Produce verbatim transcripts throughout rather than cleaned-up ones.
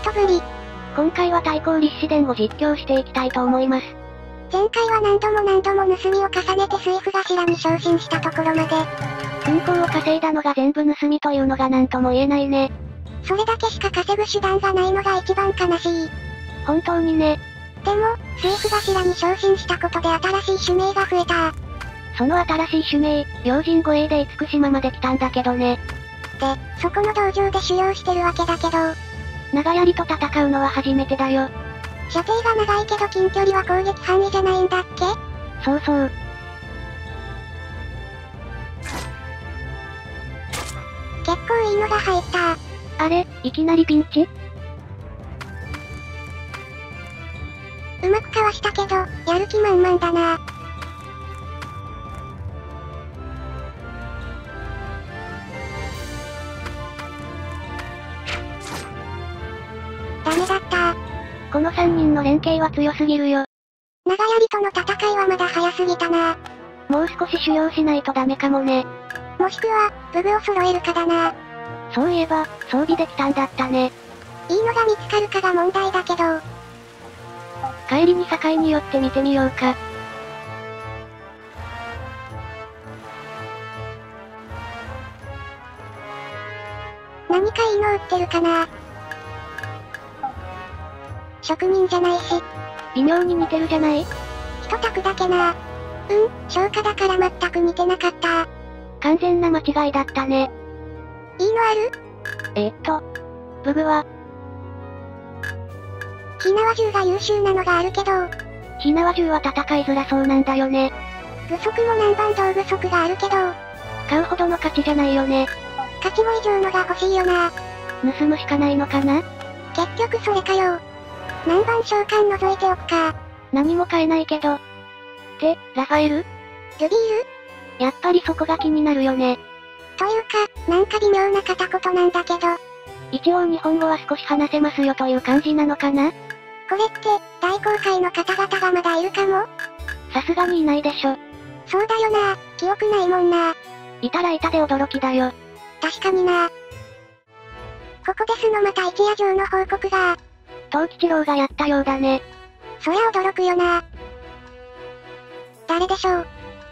とぶり。 今回は対抗立志伝を実況していきたいと思います。 前回は何度も何度も盗みを重ねて水夫頭に昇進したところまで。 金庫を稼いだのが全部盗みというのが何とも言えないね。 それだけしか稼ぐ手段がないのが一番悲しい。 本当にね。 でも、水夫頭に昇進したことで新しい種名が増えた。 その新しい種名、用心護衛で厳島まで来たんだけどね。 で、そこの道場で修行してるわけだけど、 長槍と戦うのは初めてだよ。 射程が長いけど近距離は攻撃範囲じゃないんだっけ？ そうそう。 結構いいのが入った。 あれ、いきなりピンチ？ うまくかわしたけど、やる気満々だな。ダメだった。 このさんにんの連携は強すぎるよ。 長槍との戦いはまだ早すぎたな。 もう少し修行しないとダメかもね。 もしくは、武具を揃えるかだな。 そういえば、装備できたんだったね。 いいのが見つかるかが問題だけど。 帰りに境に寄ってみてみようか。 何かいいの売ってるかな。職人じゃないし。 微妙に似てるじゃない？ 一択だけな。うん、消化だから全く似てなかった。 完全な間違いだったね。 いいのある？ えー、っと、武具は、 火縄銃が優秀なのがあるけど、 火縄銃は戦いづらそうなんだよね。 具足も南蛮道具足があるけど、 買うほどの価値じゃないよね。 価値も以上のが欲しいよな。 盗むしかないのかな？ 結局それかよ。南蛮召喚除いておくか。 何も買えないけど。って、ラファエル？ ルビール？ やっぱりそこが気になるよね。 というか、なんか微妙な片言なんだけど。 一応日本語は少し話せますよという感じなのかな？ これって、大航海の方々がまだいるかも？ さすがにいないでしょ。 そうだよな、記憶ないもんな。 いたらいたで驚きだよ。 確かにな。ここですのまた一夜城の報告が。 藤吉郎がやったようだね。 そりゃ驚くよな。誰でしょう。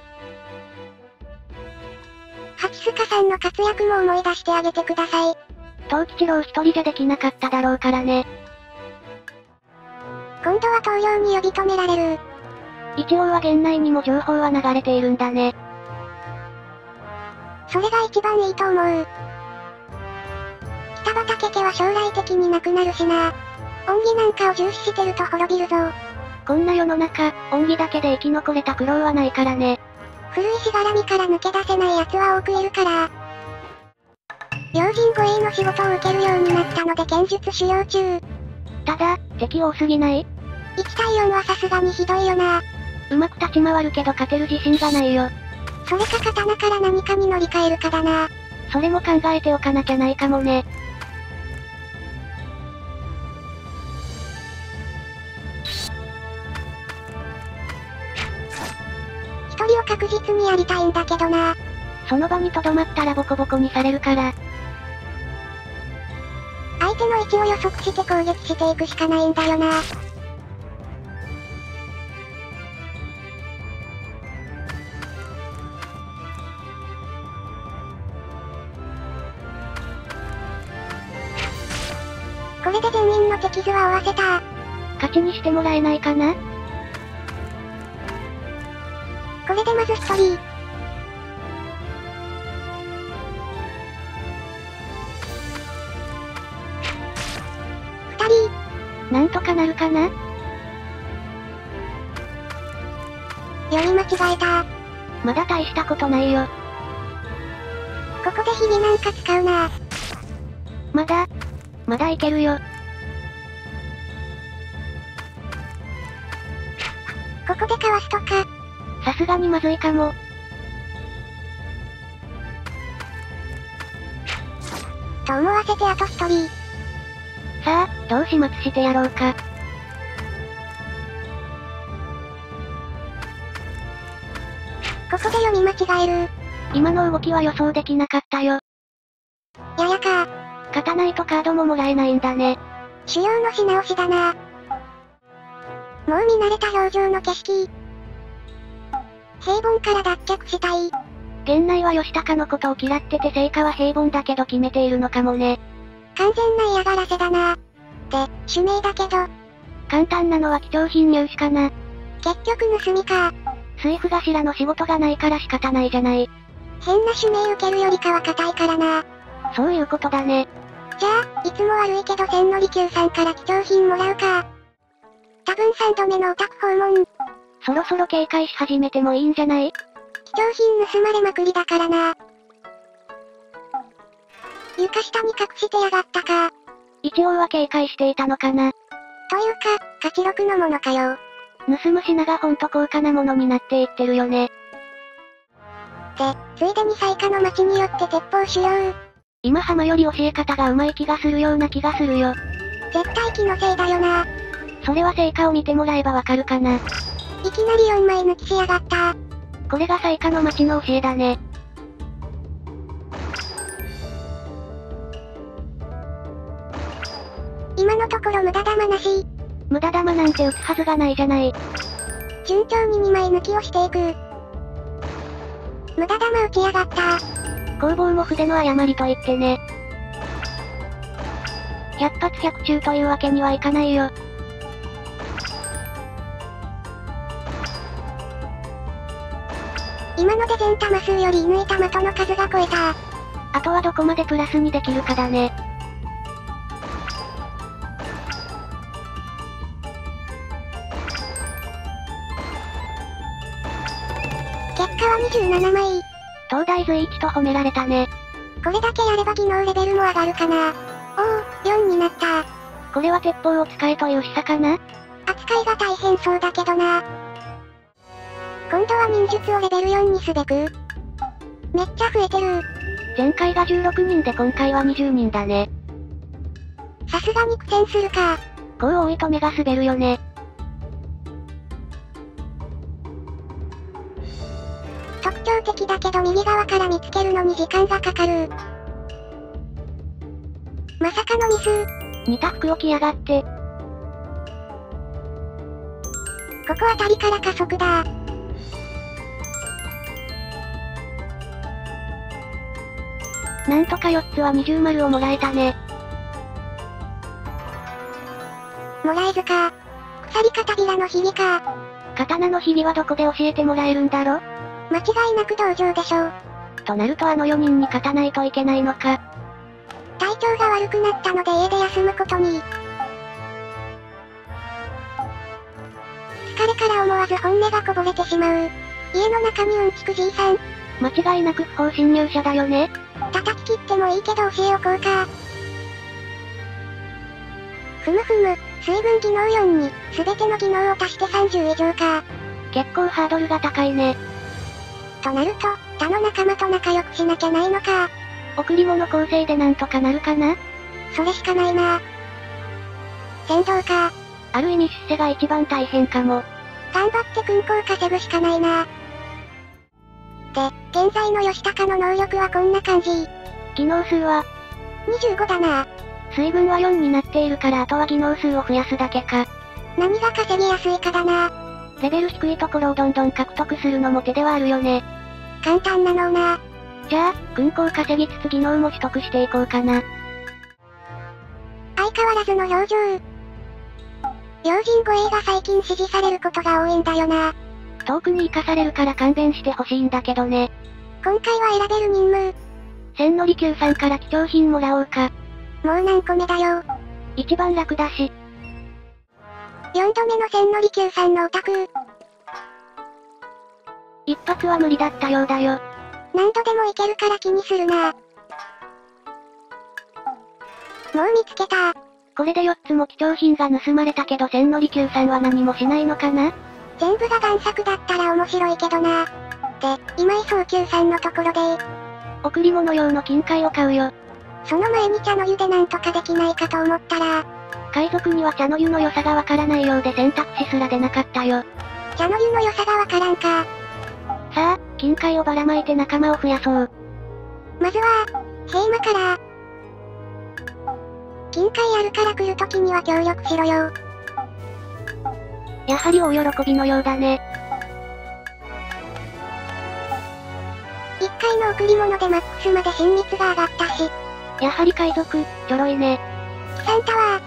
ハチスカさんの活躍も思い出してあげてください。 藤吉郎一人じゃできなかっただろうからね。 今度は投了に呼び止められる。 一応は源内にも情報は流れているんだね。 それが一番いいと思う。北畠家は将来的になくなるしな。恩義なんかを重視してると滅びるぞ。 こんな世の中、恩義だけで生き残れた苦労はないからね。 古いしがらみから抜け出せない奴は多くいるから。用心護衛の仕事を受けるようになったので剣術修行中。 ただ、敵多すぎない？ いち 対よんはさすがにひどいよな。 うまく立ち回るけど勝てる自信がないよ。 それか刀から何かに乗り換えるかだな。 それも考えておかなきゃないかもね。 一人を確実にやりたいんだけどな。 その場に留まったらボコボコにされるから。 相手の位置を予測して攻撃していくしかないんだよな。これで全員の敵図は合わせた。 勝ちにしてもらえないかな？ これでまず一人。二人。 なんとかなるかな？ 読み間違えた。 まだ大したことないよ。 ここで日々なんか使うな。 まだ、まだいけるよ。 ここでかわすとか。 さすがにまずいかも。 と思わせてあと一人。 さあ、どう始末してやろうか。 ここで読み間違える。 今の動きは予想できなかったよ。 ややか。 勝たないとカードももらえないんだね。 狩猟のし直しだな。もう見慣れた表情の景色。平凡から脱却したい。 源内は義高のことを嫌ってて成果は平凡だけど決めているのかもね。 完全な嫌がらせだな。で、指名だけど。 簡単なのは貴重品入手かな。 結局盗みか。 水夫頭の仕事がないから仕方ないじゃない。 変な指名受けるよりかは硬いからな。 そういうことだね。 じゃあ、いつも悪いけど千利休さんから貴重品もらうか。多分さんどめのお宅訪問。 そろそろ警戒し始めてもいいんじゃない？ 貴重品盗まれまくりだからな。床下に隠してやがったか。 一応は警戒していたのかな。 というか、勝ち録のものかよ。 盗む品がほんと高価なものになっていってるよね。 で、ついでに最下の町によって鉄砲狩猟。 今浜より教え方が上手い気がするような気がするよ。 絶対気のせいだよな。 それは成果を見てもらえばわかるかな。 いきなりよんまい抜きしやがった。 これが最下の町の教えだね。 今のところ無駄玉なし。 無駄玉なんて打つはずがないじゃない。 順調ににまい抜きをしていく。無駄玉打ちやがった。 攻防も筆の誤りと言ってね。百発百中というわけにはいかないよ。 今ので全玉数より射抜いた的の数が超えた。 あとはどこまでプラスにできるかだね。 結果はにじゅうななまい。 東大随一と褒められたね。 これだけやれば技能レベルも上がるかな。おお、よんになった。 これは鉄砲を使えという示唆かな？ 扱いが大変そうだけどな。今度は忍術をレベルよんにすべく。めっちゃ増えてる。 前回がじゅうろくにんで今回はにじゅうにんだね。 さすがに苦戦するか。 こう多いと目が滑るよね。 特徴的だけど右側から見つけるのに時間がかかる。まさかのミス。 似た服を着やがって。 ここあたりから加速だ。 なんとかよっつは二重丸をもらえたね。 もらえずか。鎖片びらのひびか。 刀のひびはどこで教えてもらえるんだろ？ 間違いなく道場でしょ。 となるとあのよにんに勝たないといけないのか。 体調が悪くなったので家で休むことに。疲れから思わず本音がこぼれてしまう。家の中にうんちくじいさん。 間違いなく不法侵入者だよね。 叩き切ってもいいけど教えおこうか。ふむふむ、水分技能よんに、すべての技能を足してさんじゅう以上か。 結構ハードルが高いね。 となると、他の仲間と仲良くしなきゃないのか。 贈り物構成でなんとかなるかな？ それしかないな。先導か。 ある意味出世が一番大変かも。 頑張って勲功稼ぐしかないな。で、現在の義高の能力はこんな感じ。 技能数はにじゅうごだな。 水分はよんになっているからあとは技能数を増やすだけか。 何が稼ぎやすいかだな。 レベル低いところをどんどん獲得するのも手ではあるよね。 簡単なのな。 じゃあ、勲功稼ぎつつ技能も取得していこうかな。 相変わらずの表情。用心護衛が最近支持されることが多いんだよな。 遠くに生かされるから勘弁してほしいんだけどね。 今回は選べる任務。 千利休さんから貴重品もらおうか。 もう何個目だよ。 一番楽だし。 よんどめの千利休さんのオタク。 一発は無理だったようだよ。 何度でもいけるから気にするな。もう見つけた。 これでよっつも貴重品が盗まれたけど千利休さんは何もしないのかな？ 全部が贋作だったら面白いけどな。で、今井宗久さんのところで。 贈り物用の金塊を買うよ。 その前に茶の湯でなんとかできないかと思ったら。 海賊には茶の湯の良さがわからないようで選択肢すら出なかったよ。 茶の湯の良さがわからんか。 さあ、金塊をばらまいて仲間を増やそう。 まずは、ヘイムから。 金塊あるから来る時には協力しろよ。 やはり大喜びのようだね。 一回の贈り物でマックスまで親密が上がったし。 やはり海賊、ちょろいね。 キサンタワー。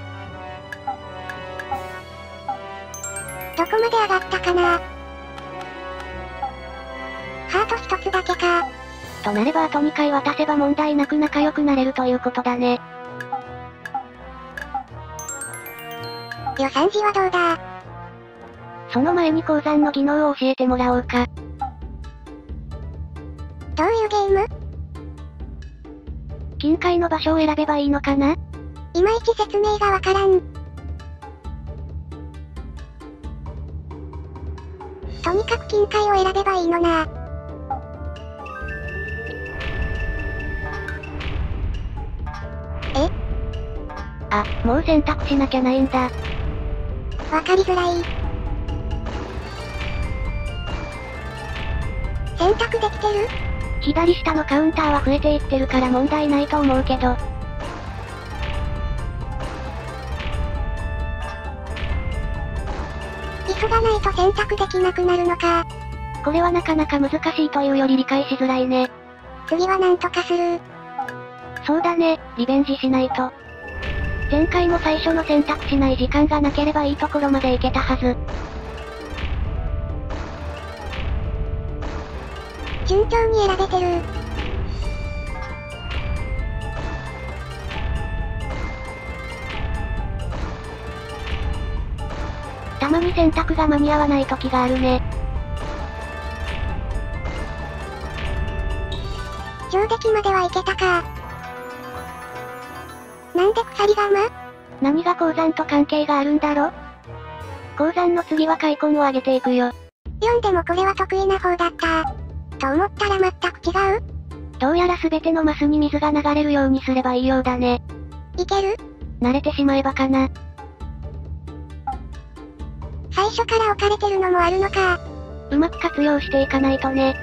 どこまで上がったかな。ハート一つだけか。 となればあとにかい渡せば問題なく仲良くなれるということだね。 予算時はどうだ。 その前に鉱山の技能を教えてもらおうか。 どういうゲーム？ 金塊の場所を選べばいいのかな？ いまいち説明がわからん。とにかく金塊を選べばいいのな。え？ あ、もう選択しなきゃないんだ。 わかりづらい。選択できてる？ 左下のカウンターは増えていってるから問題ないと思うけど。 急がないと選択できなくなるのか。 これはなかなか難しいというより理解しづらいね。 次はなんとかする。 そうだね、リベンジしないと。前回も最初の選択しない時間がなければいいところまで行けたはず。 順調に選べてる。 たまに選択が間に合わない時があるね。 上出来まではいけたか。なんで鎖釜？ 何が鉱山と関係があるんだろ？鉱山の次は開墾を上げていくよ。 よんでもこれは得意な方だった。と思ったら全く違う？ どうやら全てのマスに水が流れるようにすればいいようだね。 いける？ 慣れてしまえばかな。 最初から置かれてるのもあるのか。 うまく活用していかないとね。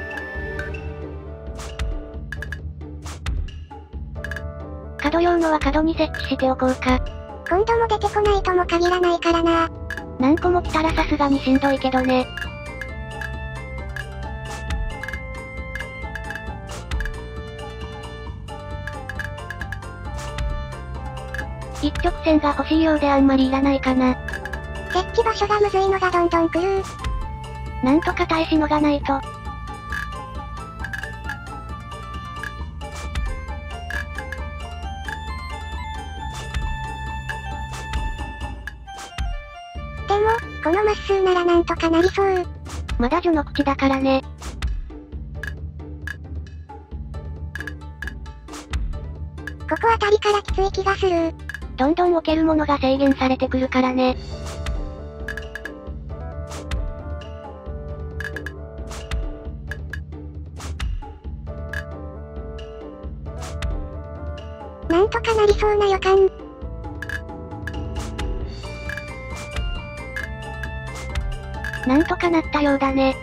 角用のは角に設置しておこうか。 今度も出てこないとも限らないからな。 何個も来たらさすがにしんどいけどね。一直線が欲しいようであんまりいらないかな。 設置場所がむずいのがどんどん来る。 なんとか耐えしのがないと。 でも、このまっすーならなんとかなりそう。 まだ序の口だからね。 ここあたりからきつい気がする。 どんどん置けるものが制限されてくるからね。 なんとかなりそうな予感。 なんとかなったようだね。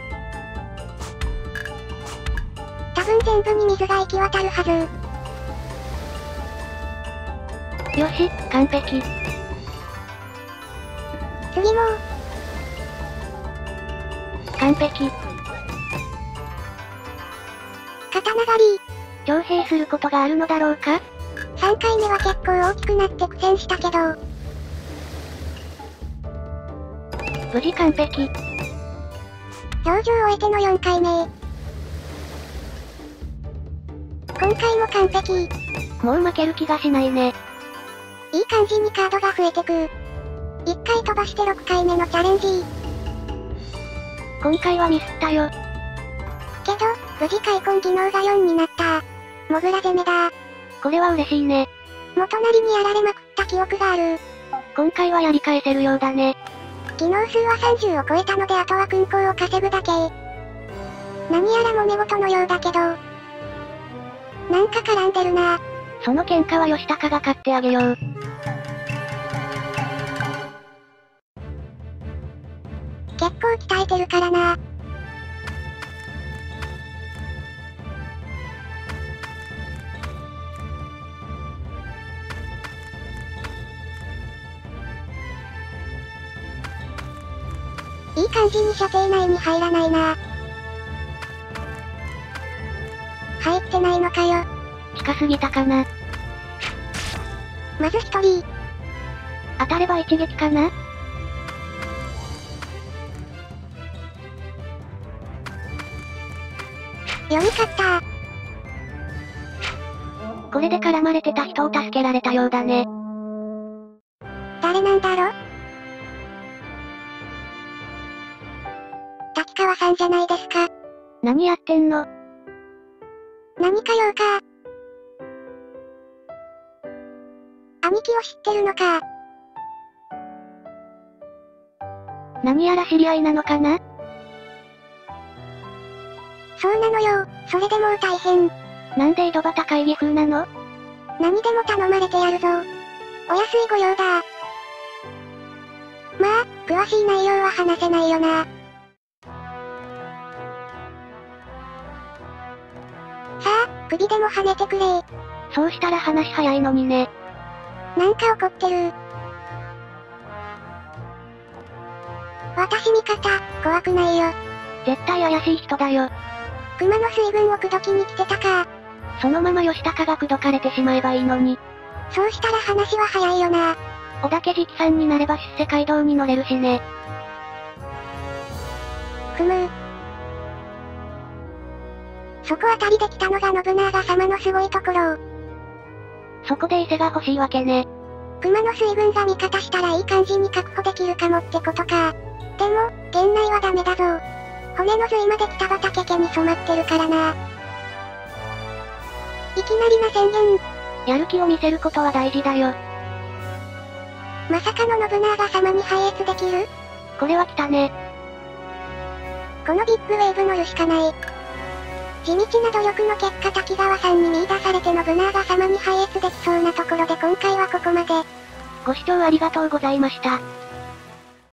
多分全部に水が行き渡るはず。 よし、完璧。 次も。 完璧。 刀狩り。 徴兵することがあるのだろうか？ さんかいめは結構大きくなって苦戦したけど。 無事完璧。 表情を終えてのよんかいめ。今回も完璧。 もう負ける気がしないね。 いい感じにカードが増えてく。いっかい飛ばしてろっかいめのチャレンジ。 今回はミスったよ。 けど、無事開墾技能がよんになった。モグラ攻めだ。 これは嬉しいね。 元なりにやられまくった記憶がある。 今回はやり返せるようだね。 技能数はさんじゅうを超えたのであとは勲功を稼ぐだけ。何やら揉め事のようだけど。なんか絡んでるな。 その喧嘩は吉高が勝ってあげよう。 結構鍛えてるからな。 い感じに射程内に入らないな。入ってないのかよ。 近すぎたかな。 まず一人。 当たれば一撃かな。 読み勝った。 これで絡まれてた人を助けられたようだね。 誰なんだろ？滝川さんじゃないですか。 何やってんの？ 何か用か。兄貴を知ってるのか。 何やら知り合いなのかな？ そうなのよ、それでもう大変。 なんで井戸端会議風なの？ 何でも頼まれてやるぞ。お安いご用だ。まあ、詳しい内容は話せないよな。さあ、首でも跳ねてくれ。 そうしたら話早いのにね。 なんか怒ってる。私味方、怖くないよ。 絶対怪しい人だよ。 熊の水分を口説きに来てたか。 そのまま吉高が口説かれてしまえばいいのに。 そうしたら話は早いよな。 小田家直さんになれば出世街道に乗れるしね。 ふむ。そこあたりで来たのが信長様のすごいところ。 そこで伊勢が欲しいわけね。 熊の水分が味方したらいい感じに確保できるかもってことか。でも、源内はダメだぞ。骨の髄まで北畠家に染まってるからな。いきなりな宣言。 やる気を見せることは大事だよ。 まさかの信長様に拝謁できる？ これは来たね。 このビッグウェーブ乗るしかない。地道な努力の結果滝川さんに見出されて信長様に拝謁できそうなところで今回はここまで。 ご視聴ありがとうございました。